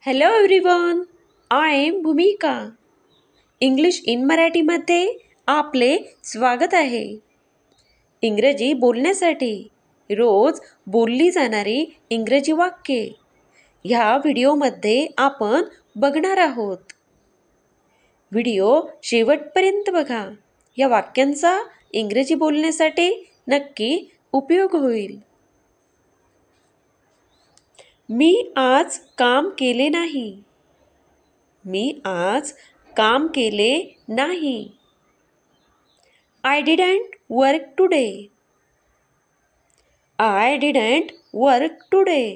Hello everyone, I am Bhumika. English in मराठीमध्ये आपले स्वागत आहे. इंग्रजी बोलण्यासाठी रोज बोलली जाणारी इंग्रजी वाक्ये ह्या व्हिडिओमध्ये आपण बघणार आहोत. व्हिडिओ शेवटपर्यंत बघा. या वाक्यांचा इंग्रजी बोलण्यासाठी नक्की उपयोग होईल. मी आज काम केले नाही. मी आज काम केले नाही. I didn't work today. I didn't work today.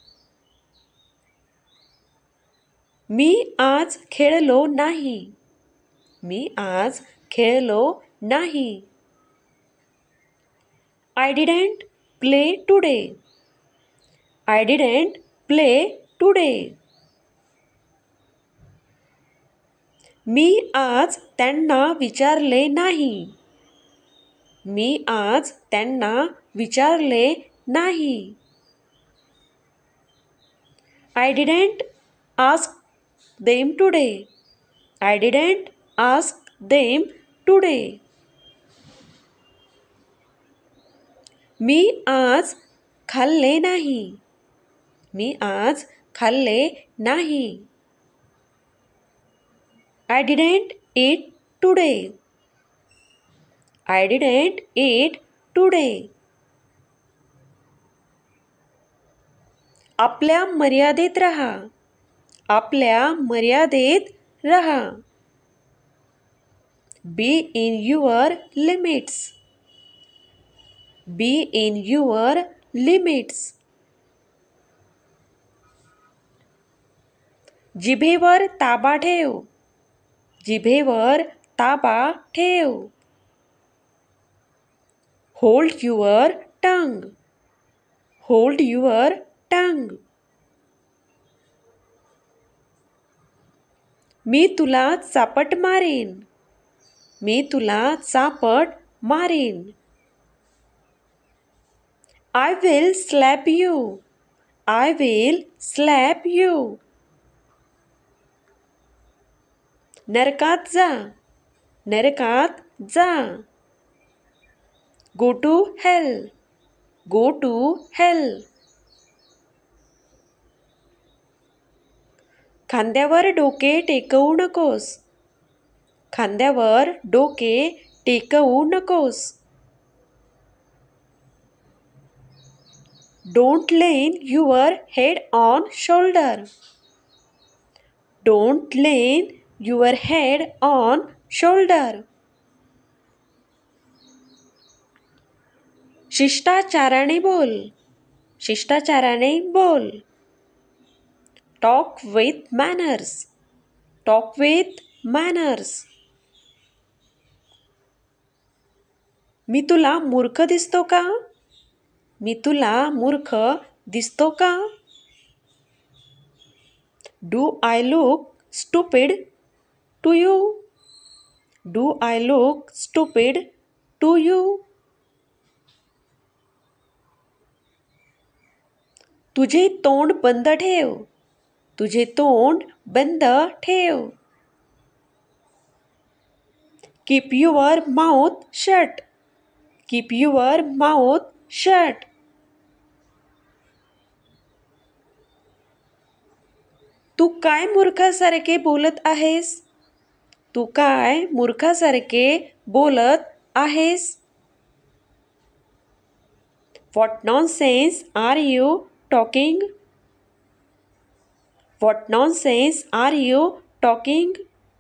मी आज खेळलो नाही. मी आज खेळलो नाही. I didn't play today. I didn't play today. मी आज त्यांना विचारले नाही. मी आज त्यांना विचारले नाही. I didn't ask them today. I didn't ask them today. मी आज खाल्ले नाही. मी आज खाल्ले नाही. I didn't eat today. I didn't eat today. आपल्या मर्यादेत रहा. आपल्या मर्यादेत रहा. Be in your limits. Be in your limits. जिभेवर ताबा ठेव. जिभेवर ताबा ठेव. Hold your tongue. Hold your tongue. मी तुला चापट मारेन. मी तुला चापट मारेन. I will slap you. I will slap you. नरकात जा. नरकात जा. Go to hell. Go to hell. खांद्यावर डोके टेकवू नकोस. खांद्यावर डोके टेकवू नकोस. Don't lean your head on shoulder. Don't lean your head on shoulder. शिष्टाचाराने बोल. शिष्टाचाराने बोल. Talk with manners. Talk with manners. मी तुला मूर्ख दिसतो का? मी तुला मूर्ख दिसतो का? Do I look stupid to you? Do I look stupid to you? तुझे तोंड बंद ठेव. तुझे तोंड बंद ठेव. Keep your mouth shut. Keep your mouth shut. तू काय मूर्खासारखे बोलत आहेस? तू काय मूर्खासारखे बोलत आहेस? What nonsense are you talking? What nonsense are you talking?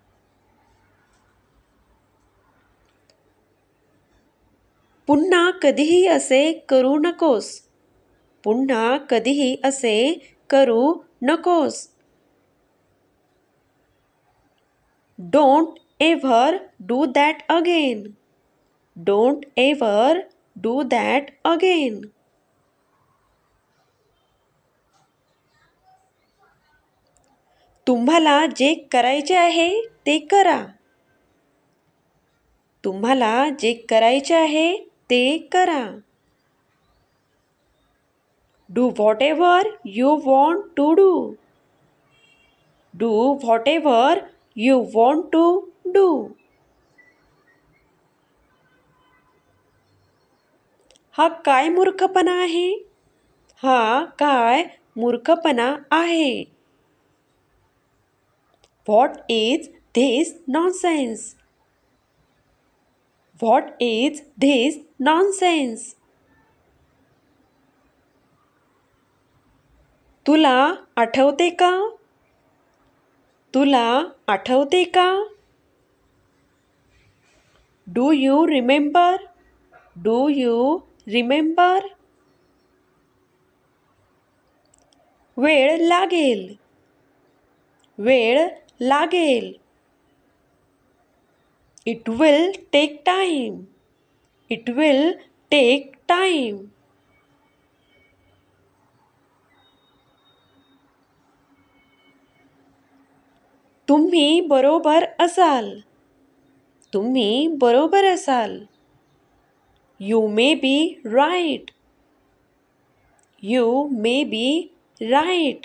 पुन्हा कधीही असे करू नकोस. पुन्हा कधीही असे करू नकोस. Don't ever do that again. Don't ever do that again. तुम्हाला जे करायचे आहे ते करा. तुम्हाला जे करायचे आहे ते करा. Do whatever you want to do. Do whatever you want to do. हा काय मूर्खपणा आहे? हा काय मूर्खपणा आहे? What is this nonsense? What is this nonsense? तुला आठवते का? तुला आठवते का? Do you remember? Do you remember? वेळ लागेल. वेळ लागेल. It will take time. It will take time. तुम्ही बरोबर असाल. तुम्ही बरोबर असाल. You may be right. You may be right.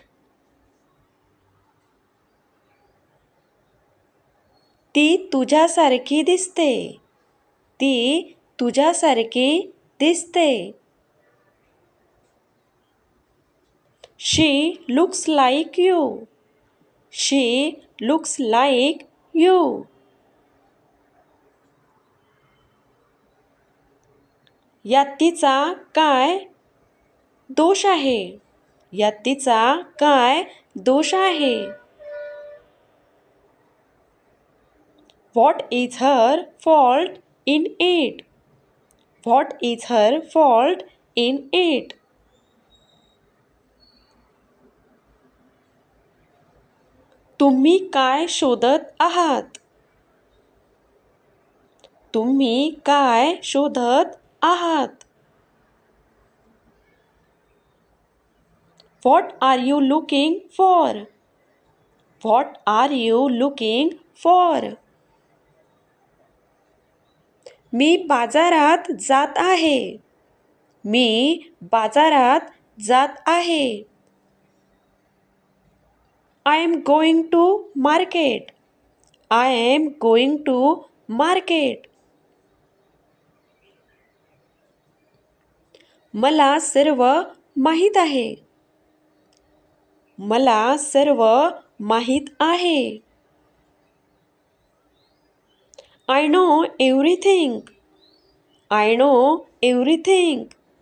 ती तुझ्यासारखी दिसते. ती तुझ्यासारखी दिसते. शी looks like you. She looks like you. यात तिचा काय दोष आहे? यात तिचा काय दोष आहे? What is her fault in it? What is her fault in it? तुम्ही काय शोधत आहात? तुम्ही काय शोधत आहात? What are you looking for? What are you looking for? मी बाजारात जात आहे. मी बाजारात जात आहे. I am going to market. I am going to market. मला सर्व माहीत आहे. मला सर्व माहीत आहे. I know everything. I know everything.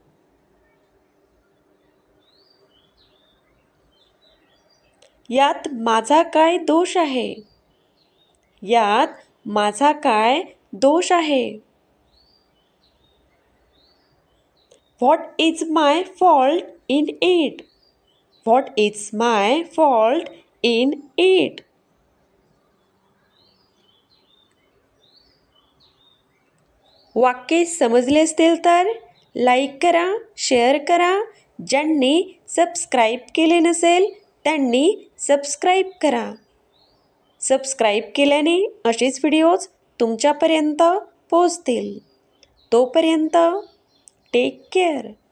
यात माझा काय दोष आहे? यात माझा काय दोष आहे? What is my fault in it? What is my fault in it? वाक्य समजले असतील तर लाईक करा, शेअर करा. ज्यांनी सबस्क्राईब केले नसेल त्यांनी सबस्क्राईब करा. सबस्क्राईब केल्याने असेच व्हिडिओज तुमच्यापर्यंत पोहोचतील. तोपर्यंत टेक केअर.